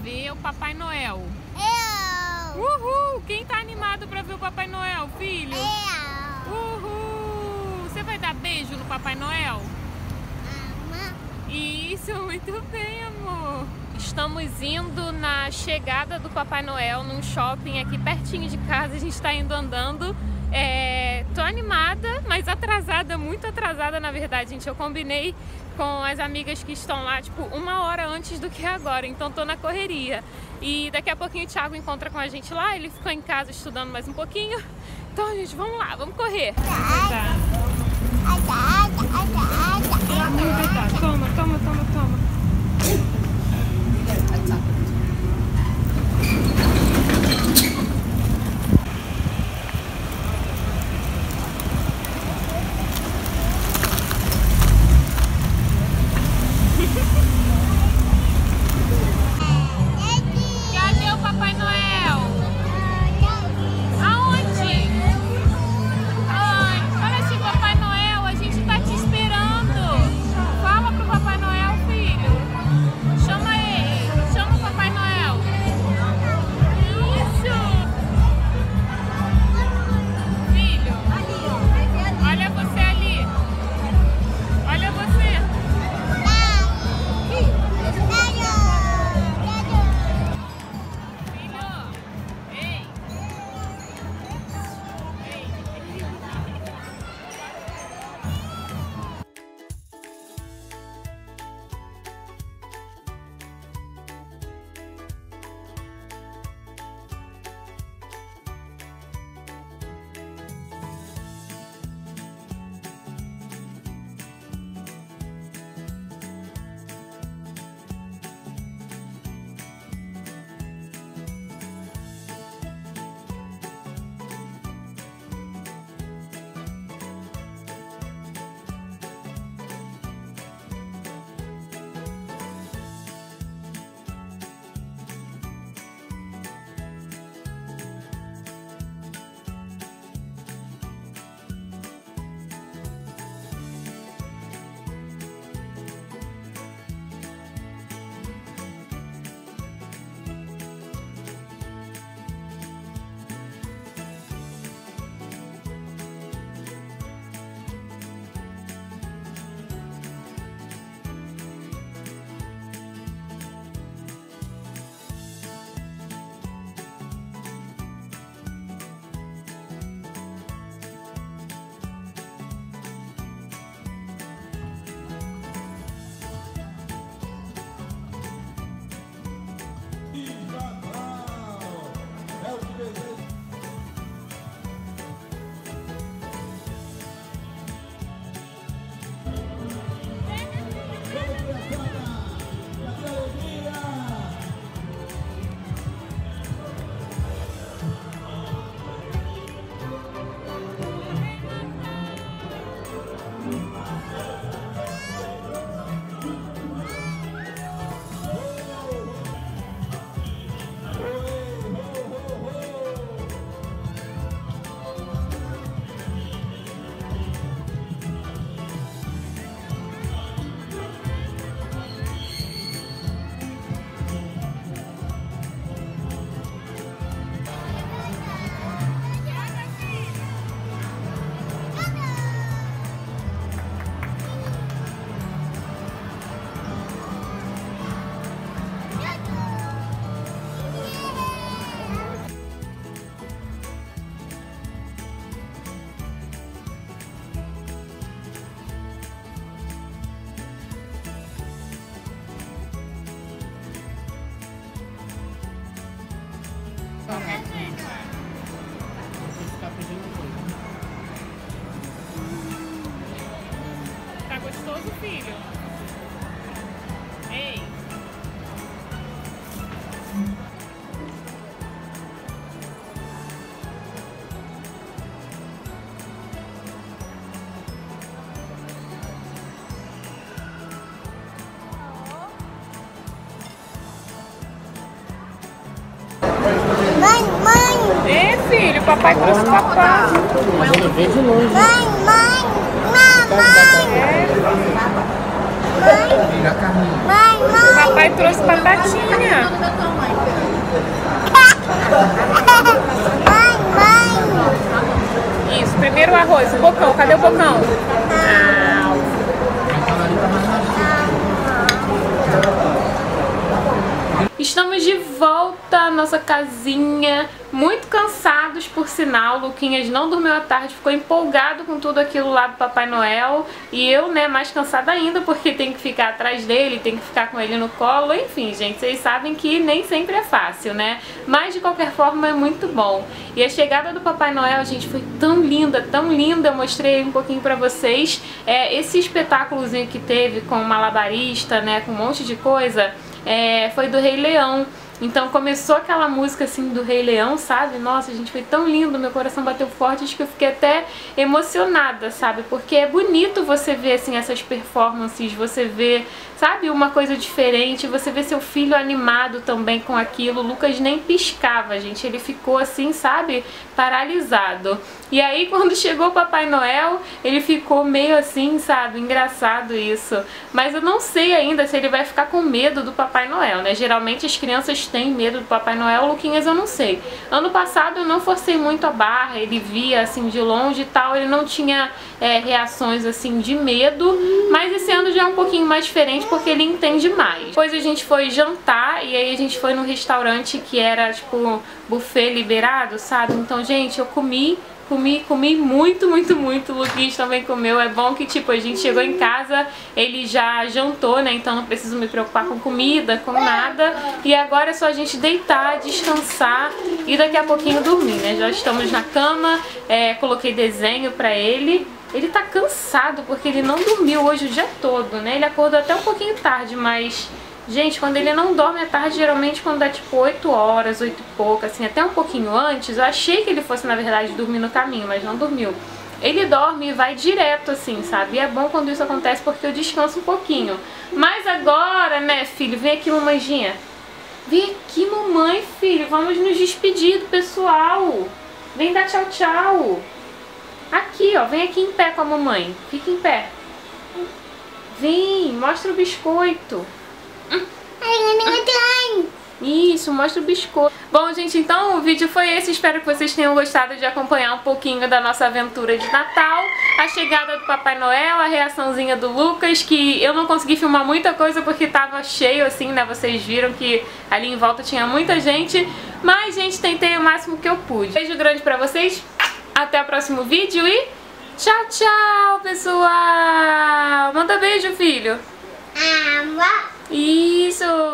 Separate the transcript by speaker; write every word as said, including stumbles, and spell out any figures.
Speaker 1: ver o Papai Noel?
Speaker 2: Eu!
Speaker 1: Uhul! Quem tá animado pra ver o Papai Noel, filho?
Speaker 2: Eu!
Speaker 1: Uhul! Você vai dar beijo no Papai Noel?
Speaker 2: Mamãe!
Speaker 1: Isso, muito bem, amor! Estamos indo na chegada do Papai Noel num shopping aqui pertinho de casa. A gente tá indo andando. É, tô animada, mas atrasada, muito atrasada na verdade, gente. Eu combinei com as amigas que estão lá, tipo, uma hora antes do que agora, então tô na correria. E daqui a pouquinho o Thiago encontra com a gente lá, ele ficou em casa estudando mais um pouquinho. Então, gente, vamos lá, vamos correr. Tá. Toma, toma, toma, toma. Cadê o Papai Noel? Aonde? Ai, olha assim, Papai Noel, a gente tá te esperando. Fala pro Papai Noel, filho. Chama ele, chama o Papai Noel. Isso! Filho, olha você ali. Olha você. Tá gostoso, filho? Ei!
Speaker 2: Mãe, mãe!
Speaker 1: Ei, filho, papai trouxe papai.
Speaker 2: Mãe, mãe! Mamãe!
Speaker 1: É.
Speaker 2: Mãe, mãe.
Speaker 1: Papai trouxe batatinha.
Speaker 2: Mãe, mãe.
Speaker 1: Isso, primeiro o arroz, o bocão. Cadê o bocão? Ah. Estamos de volta à nossa casinha, muito cansados por sinal. O Luquinhas não dormiu à tarde, ficou empolgado com tudo aquilo lá do Papai Noel. E eu, né, mais cansada ainda, porque tem que ficar atrás dele, tem que ficar com ele no colo. Enfim, gente, vocês sabem que nem sempre é fácil, né? Mas de qualquer forma é muito bom. E a chegada do Papai Noel, gente, foi tão linda, tão linda. Eu mostrei um pouquinho pra vocês. É, esse espetáculozinho que teve com o malabarista, né, com um monte de coisa... É, foi do Rei Leão. Então começou aquela música assim do Rei Leão, sabe? Nossa, gente, foi tão lindo, meu coração bateu forte, acho que eu fiquei até emocionada, sabe? Porque é bonito você ver assim essas performances, você vê, sabe, uma coisa diferente, você vê seu filho animado também com aquilo. O Lucas nem piscava, gente, ele ficou assim, sabe, paralisado. E aí quando chegou o Papai Noel, ele ficou meio assim, sabe, engraçado isso. Mas eu não sei ainda se ele vai ficar com medo do Papai Noel, né? Geralmente as crianças têm medo do Papai Noel, o Luquinhas eu não sei. Ano passado eu não forcei muito a barra, ele via assim de longe e tal, ele não tinha é, reações assim de medo, mas esse ano já é um pouquinho mais diferente porque ele entende mais. Depois a gente foi jantar e aí a gente foi num restaurante que era tipo buffet liberado, sabe? Então, gente, eu comi Comi, comi muito, muito, muito. O Luquinhas também comeu. É bom que, tipo, a gente chegou em casa, ele já jantou, né? Então não preciso me preocupar com comida, com nada. E agora é só a gente deitar, descansar e daqui a pouquinho dormir, né? Já estamos na cama, é, coloquei desenho pra ele. Ele tá cansado porque ele não dormiu hoje o dia todo, né? Ele acordou até um pouquinho tarde, mas... Gente, quando ele não dorme à tarde, geralmente quando dá tipo oito horas, oito e pouco, assim, até um pouquinho antes, eu achei que ele fosse, na verdade, dormir no caminho, mas não dormiu. Ele dorme e vai direto, assim, sabe? E é bom quando isso acontece porque eu descanso um pouquinho. Mas agora, né, filho, vem aqui, mamãezinha. Vem aqui, mamãe, filho, vamos nos despedir do pessoal. Vem dar tchau, tchau. Aqui, ó, vem aqui em pé com a mamãe. Fica em pé. Vem, mostra o biscoito. Isso, mostra o biscoito. Bom, gente, então o vídeo foi esse. Espero que vocês tenham gostado de acompanhar um pouquinho da nossa aventura de Natal. A chegada do Papai Noel, a reaçãozinha do Lucas, que eu não consegui filmar muita coisa porque tava cheio, assim, né? Vocês viram que ali em volta tinha muita gente. Mas, gente, tentei o máximo que eu pude. Beijo grande pra vocês. Até o próximo vídeo e tchau, tchau, pessoal! Manda beijo, filho!
Speaker 2: Amor.
Speaker 1: Isso!